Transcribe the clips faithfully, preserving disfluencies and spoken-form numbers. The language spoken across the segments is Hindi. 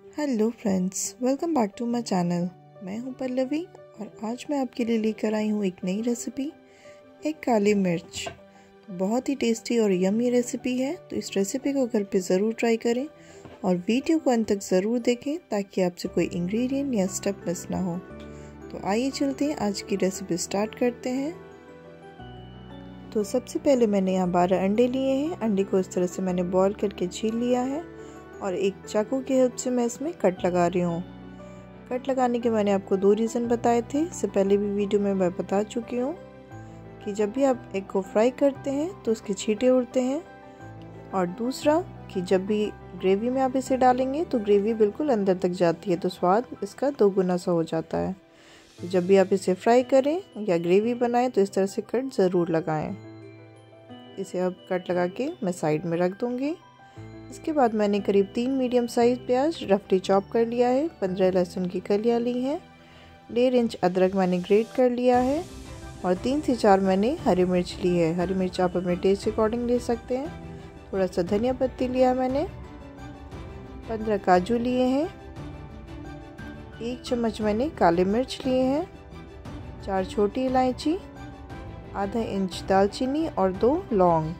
Hello friends, welcome back to my channel. मैं हूं पल्लवी और आज मैं आपके लिए लेकर आई हूं एक नई रेसिपी, एक काली मिर्च। तो बहुत ही टेस्टी और यम्मी रेसिपी है, तो इस रेसिपी को घर पे ज़रूर ट्राई करें और वीडियो को अंत तक ज़रूर देखें ताकि आपसे कोई इंग्रेडिएंट या स्टेप मिस ना हो। तो आइए चलते हैं, आज की रेसिपी स्टार्ट करते हैं। तो सबसे पहले मैंने यहाँ बारह अंडे लिए हैं। अंडे को इस तरह से मैंने बॉईल करके छील लिया है और एक चाकू की हेल्प से मैं इसमें कट लगा रही हूँ। कट लगाने के मैंने आपको दो रीज़न बताए थे, इससे पहले भी वीडियो में मैं बता चुकी हूँ कि जब भी आप एग को फ्राई करते हैं तो उसके छींटे उड़ते हैं, और दूसरा कि जब भी ग्रेवी में आप इसे डालेंगे तो ग्रेवी बिल्कुल अंदर तक जाती है, तो स्वाद इसका दो गुना सा हो जाता है। तो जब भी आप इसे फ्राई करें या ग्रेवी बनाएं तो इस तरह से कट ज़रूर लगाएं। इसे अब कट लगा के मैं साइड में रख दूँगी। इसके बाद मैंने करीब तीन मीडियम साइज़ प्याज रफली चॉप कर लिया है, पंद्रह लहसुन की कलियाँ ली हैं, डेढ़ इंच अदरक मैंने ग्रेट कर लिया है और तीन से चार मैंने हरी मिर्च ली है। हरी मिर्च आप अपने टेस्ट के अकॉर्डिंग ले सकते हैं। थोड़ा सा धनिया पत्ती लिया मैंने, पंद्रह काजू लिए हैं, एक चम्मच मैंने काले मिर्च लिए हैं, चार छोटी इलायची, आधा इंच दालचीनी और दो लौंग।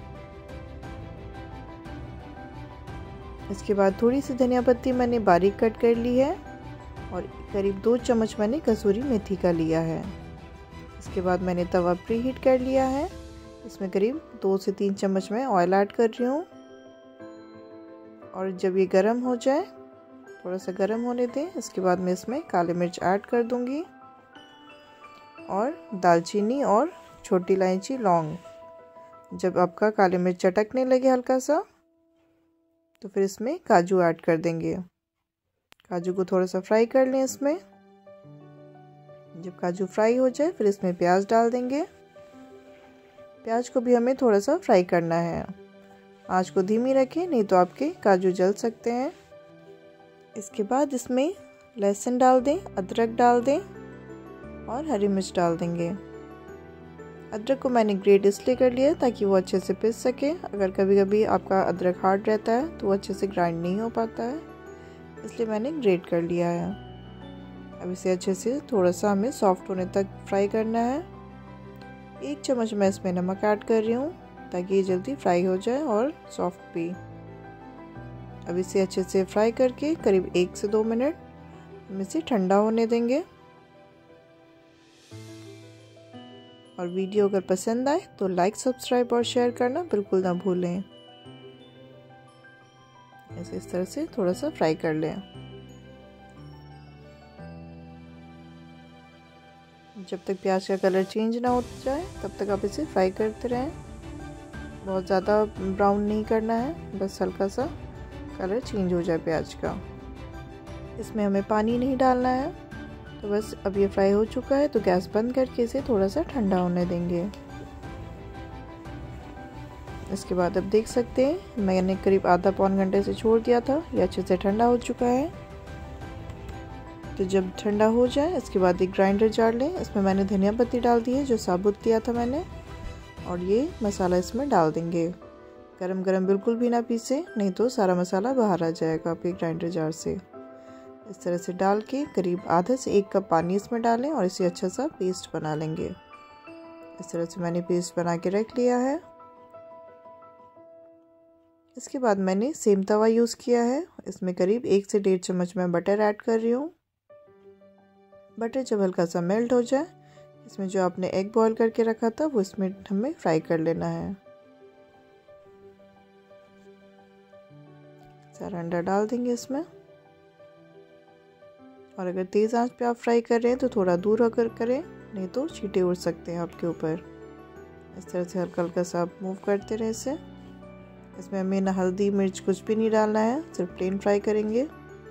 इसके बाद थोड़ी सी धनिया पत्ती मैंने बारीक कट कर ली है और करीब दो चम्मच मैंने कसूरी मेथी का लिया है। इसके बाद मैंने तवा प्री हीट कर लिया है, इसमें करीब दो से तीन चम्मच मैं ऑयल ऐड कर रही हूँ और जब ये गर्म हो जाए, थोड़ा सा गर्म होने दें। इसके बाद मैं इसमें काली मिर्च ऐड कर दूँगी और दालचीनी और छोटी इलायची, लौंग। जब आपका काली मिर्च चटकने लगे हल्का सा तो फिर इसमें काजू ऐड कर देंगे। काजू को थोड़ा सा फ्राई कर लें इसमें। जब काजू फ्राई हो जाए फिर इसमें प्याज डाल देंगे। प्याज को भी हमें थोड़ा सा फ्राई करना है। आंच को धीमी रखें, नहीं तो आपके काजू जल सकते हैं। इसके बाद इसमें लहसुन डाल दें, अदरक डाल दें और हरी मिर्च डाल देंगे। अदरक को मैंने ग्रेट इसलिए कर लिया ताकि वो अच्छे से पिस सके। अगर कभी कभी आपका अदरक हार्ड रहता है तो वो अच्छे से ग्राइंड नहीं हो पाता है, इसलिए मैंने ग्रेट कर लिया है। अब इसे अच्छे से थोड़ा सा हमें सॉफ्ट होने तक फ्राई करना है। एक चम्मच मैं इसमें नमक ऐड कर रही हूँ ताकि ये जल्दी फ्राई हो जाए और सॉफ्ट भी। अब इसे अच्छे से फ्राई करके करीब एक से दो मिनट हम इसे ठंडा होने देंगे। और वीडियो अगर पसंद आए तो लाइक, सब्सक्राइब और शेयर करना बिल्कुल ना भूलें। ऐसे इस तरह से थोड़ा सा फ्राई कर लें। जब तक प्याज का कलर चेंज ना हो जाए तब तक आप इसे फ्राई करते रहें। बहुत ज़्यादा ब्राउन नहीं करना है, बस हल्का सा कलर चेंज हो जाए प्याज का। इसमें हमें पानी नहीं डालना है। तो बस अब ये फ्राई हो चुका है, तो गैस बंद करके इसे थोड़ा सा ठंडा होने देंगे। इसके बाद अब देख सकते हैं मैंने करीब आधा पौन घंटे से छोड़ दिया था, ये अच्छे से ठंडा हो चुका है। तो जब ठंडा हो जाए इसके बाद एक ग्राइंडर जार लें। इसमें मैंने धनिया पत्ती डाल दी है जो साबुत लिया था मैंने, और ये मसाला इसमें डाल देंगे। गरम गरम बिल्कुल भी ना पीसे, नहीं तो सारा मसाला बाहर आ जाएगा आपके ग्राइंडर जार से। इस तरह से डाल के करीब आधा से एक कप पानी इसमें डालें और इसे अच्छा सा पेस्ट बना लेंगे। इस तरह से मैंने पेस्ट बना के रख लिया है। इसके बाद मैंने सेम तवा यूज़ किया है, इसमें करीब एक से डेढ़ चम्मच मैं बटर ऐड कर रही हूँ। बटर जब हल्का सा मेल्ट हो जाए, इसमें जो आपने एग बॉईल करके रखा था वो इसमें हमें फ्राई कर लेना है। सारा अंडा डाल देंगे इसमें, और अगर तेज़ आंच पे आप फ्राई कर रहे हैं तो थोड़ा दूर होकर करें, नहीं तो छींटे उड़ सकते हैं आपके ऊपर। इस तरह से हल्का हल्का सा आप मूव करते रहे इसे। इसमें हमें ना हल्दी मिर्च कुछ भी नहीं डालना है, सिर्फ प्लेन फ्राई करेंगे।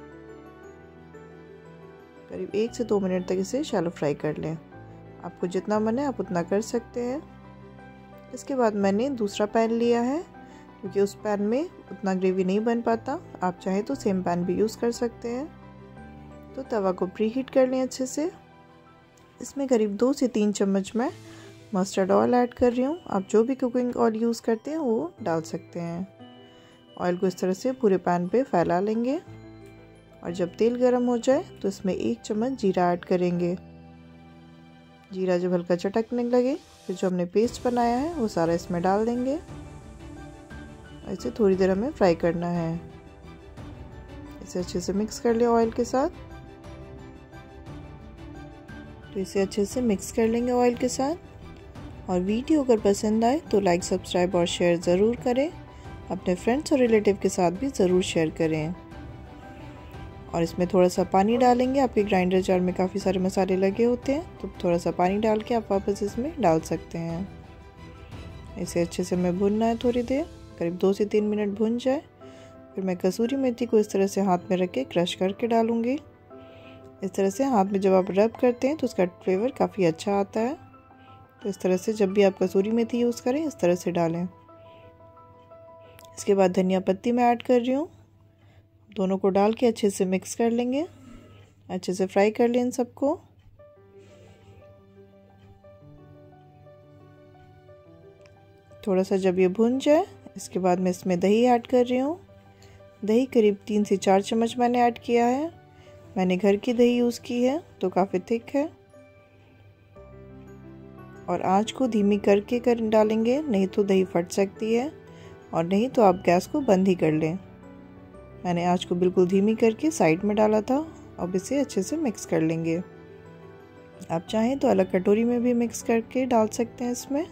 करीब एक से दो मिनट तक इसे शैलो फ्राई कर लें। आपको जितना मन है आप उतना कर सकते हैं। इसके बाद मैंने दूसरा पैन लिया है, क्योंकि उस पैन में उतना ग्रेवी नहीं बन पाता। आप चाहें तो सेम पैन भी यूज़ कर सकते हैं। तो तवा को प्री हीट कर लें अच्छे से। इसमें करीब दो से तीन चम्मच मैं मस्टर्ड ऑयल ऐड कर रही हूँ। आप जो भी कुकिंग ऑयल यूज़ करते हैं वो डाल सकते हैं। ऑयल को इस तरह से पूरे पैन पे फैला लेंगे और जब तेल गर्म हो जाए तो इसमें एक चम्मच जीरा ऐड करेंगे। जीरा जब हल्का चटकने लगे फिर जो हमने पेस्ट बनाया है वो सारा इसमें डाल देंगे। इसे थोड़ी देर हमें फ्राई करना है। इसे अच्छे से मिक्स कर लिया ऑयल के साथ। तो इसे अच्छे से मिक्स कर लेंगे ऑयल के साथ। और वीडियो अगर पसंद आए तो लाइक, सब्सक्राइब और शेयर ज़रूर करें। अपने फ्रेंड्स और रिलेटिव के साथ भी ज़रूर शेयर करें। और इसमें थोड़ा सा पानी डालेंगे। आपके ग्राइंडर जार में काफ़ी सारे मसाले लगे होते हैं तो थोड़ा सा पानी डाल के आप वापस इसमें डाल सकते हैं। इसे अच्छे से हमें भूनना है थोड़ी देर, करीब दो से तीन मिनट भून जाए। फिर मैं कसूरी मेथी को इस तरह से हाथ में रख के क्रश करके डालूंगी। इस तरह से हाथ में जब आप रब करते हैं तो उसका फ्लेवर काफ़ी अच्छा आता है। तो इस तरह से जब भी आप कसूरी मेथी यूज़ करें इस तरह से डालें। इसके बाद धनिया पत्ती मैं ऐड कर रही हूँ। दोनों को डाल के अच्छे से मिक्स कर लेंगे। अच्छे से फ्राई कर लें इन सबको। थोड़ा सा जब ये भुन जाए इसके बाद मैं इसमें दही ऐड कर रही हूँ। दही करीब तीन से चार चम्मच मैंने ऐड किया है। मैंने घर की दही यूज़ की है तो काफ़ी थिक है। और आंच को धीमी करके कर डालेंगे, नहीं तो दही फट सकती है। और नहीं तो आप गैस को बंद ही कर लें। मैंने आंच को बिल्कुल धीमी करके साइड में डाला था। अब इसे अच्छे से मिक्स कर लेंगे। आप चाहें तो अलग कटोरी में भी मिक्स करके डाल सकते हैं इसमें।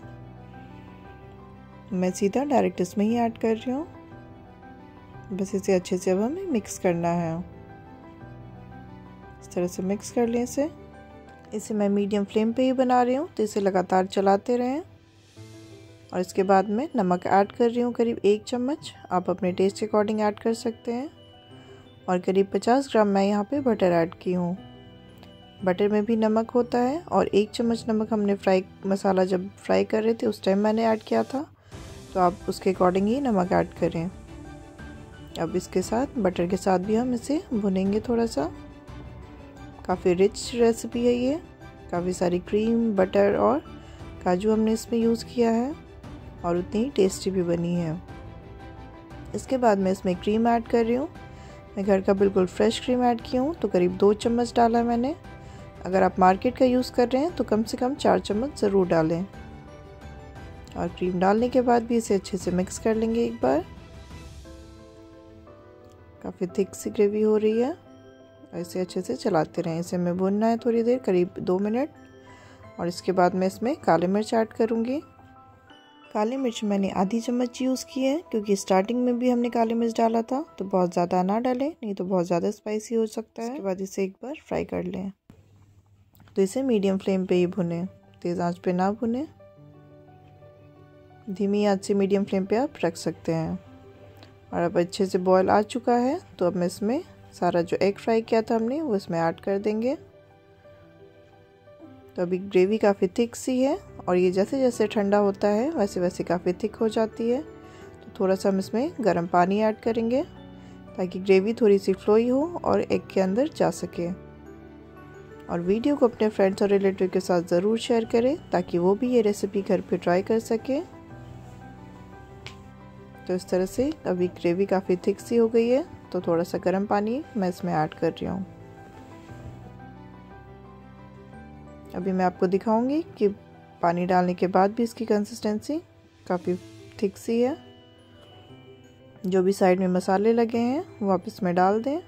मैं सीधा डायरेक्ट इसमें ही ऐड कर रही हूँ। बस इसे अच्छे से अब हमें मिक्स करना है। इस तरह से मिक्स कर लें इसे। इसे मैं मीडियम फ्लेम पे ही बना रही हूँ तो इसे लगातार चलाते रहें। और इसके बाद में नमक ऐड कर रही हूँ करीब एक चम्मच। आप अपने टेस्ट के अकॉर्डिंग ऐड कर सकते हैं। और करीब पचास ग्राम मैं यहाँ पे बटर ऐड की हूँ। बटर में भी नमक होता है और एक चम्मच नमक हमने फ्राई मसाला जब फ्राई कर रहे थे उस टाइम मैंने ऐड किया था। तो आप उसके अकॉर्डिंग ही नमक ऐड करें। अब इसके साथ बटर के साथ भी हम इसे भुनेंगे थोड़ा सा। काफ़ी रिच रेसिपी है ये। काफ़ी सारी क्रीम, बटर और काजू हमने इसमें यूज़ किया है और उतनी ही टेस्टी भी बनी है। इसके बाद मैं इसमें क्रीम ऐड कर रही हूँ। मैं घर का बिल्कुल फ्रेश क्रीम ऐड की हूँ तो करीब दो चम्मच डाला मैंने। अगर आप मार्केट का यूज़ कर रहे हैं तो कम से कम चार चम्मच ज़रूर डालें। और क्रीम डालने के बाद भी इसे अच्छे से मिक्स कर लेंगे एक बार। काफ़ी थिक सी ग्रेवी हो रही है। ऐसे अच्छे से चलाते रहें। इसे हमें भूनना है थोड़ी देर, करीब दो मिनट। और इसके बाद मैं इसमें काली मिर्च ऐड करूँगी। काली मिर्च मैंने आधी चम्मच यूज़ की है क्योंकि स्टार्टिंग में भी हमने काली मिर्च डाला था। तो बहुत ज़्यादा ना डालें, नहीं तो बहुत ज़्यादा स्पाइसी हो सकता है। इसके बाद इसे एक बार फ्राई कर लें। तो इसे मीडियम फ्लेम पे ही भुनें, तेज़ आंच पे ना भुनें। धीमी आंच से मीडियम फ्लेम पे आप रख सकते हैं। और अब अच्छे से बॉयल आ चुका है तो अब मैं इसमें सारा जो एग फ्राई किया था हमने वो इसमें ऐड कर देंगे। तो अभी ग्रेवी काफ़ी थिक सी है और ये जैसे जैसे ठंडा होता है वैसे वैसे काफ़ी थिक हो जाती है। तो थोड़ा सा हम इसमें गर्म पानी ऐड करेंगे ताकि ग्रेवी थोड़ी सी फ्लोई हो और एग के अंदर जा सके। और वीडियो को अपने फ्रेंड्स और रिलेटिव के साथ ज़रूर शेयर करें ताकि वो भी ये रेसिपी घर पे ट्राई कर सके। तो इस तरह से अभी ग्रेवी काफ़ी थिक सी हो गई है तो थोड़ा सा गर्म पानी मैं इसमें ऐड कर रही हूँ। अभी मैं आपको दिखाऊंगी कि पानी डालने के बाद भी इसकी कंसिस्टेंसी काफ़ी थिक सी है। जो भी साइड में मसाले लगे हैं वो आप इसमें डाल दें।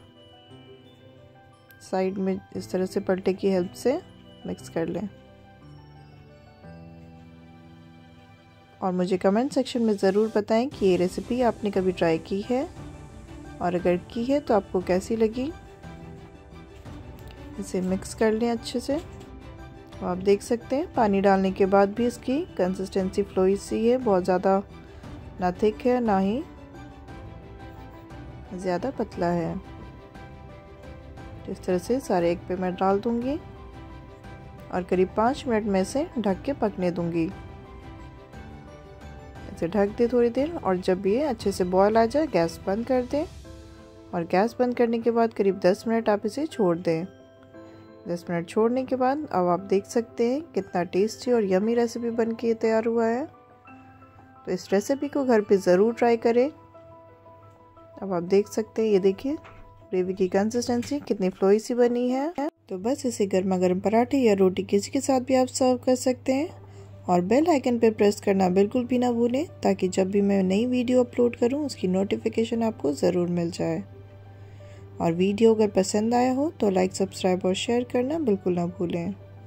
साइड में इस तरह से पलटे की हेल्प से मिक्स कर लें। और मुझे कमेंट सेक्शन में ज़रूर बताएं कि ये रेसिपी आपने कभी ट्राई की है और अगर की है तो आपको कैसी लगी। इसे मिक्स कर लें अच्छे से। तो आप देख सकते हैं पानी डालने के बाद भी इसकी कंसिस्टेंसी फ्लोई सी है। बहुत ज़्यादा ना थिक है ना ही ज़्यादा पतला है। इस तरह से सारे एग पे मैं डाल दूंगी और करीब पाँच मिनट में इसे ढक के पकने दूंगी। इसे ढक दे थोड़ी देर और जब ये अच्छे से बॉयल आ जाए गैस बंद कर दें। और गैस बंद करने के बाद करीब दस मिनट आप इसे छोड़ दें। दस मिनट छोड़ने के बाद अब आप देख सकते हैं कितना टेस्टी और यमी रेसिपी बन के तैयार हुआ है। तो इस रेसिपी को घर पे ज़रूर ट्राई करें। अब आप देख सकते हैं, ये देखिए ग्रेवी की कंसिस्टेंसी कितनी फ्लोई सी बनी है। तो बस इसे गर्मा गर्म पराठे या रोटी किसी के साथ भी आप सर्व कर सकते हैं। और बेल आइकन पे प्रेस करना बिल्कुल भी ना भूलें, ताकि जब भी मैं नई वीडियो अपलोड करूं उसकी नोटिफिकेशन आपको ज़रूर मिल जाए। और वीडियो अगर पसंद आया हो तो लाइक, सब्सक्राइब और शेयर करना बिल्कुल ना भूलें।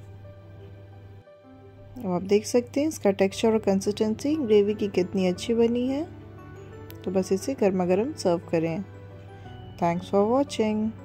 अब आप देख सकते हैं इसका टेक्सचर और कंसिस्टेंसी ग्रेवी की कितनी अच्छी बनी है। तो बस इसे गर्मा गर्म सर्व करें। Thanks for watching.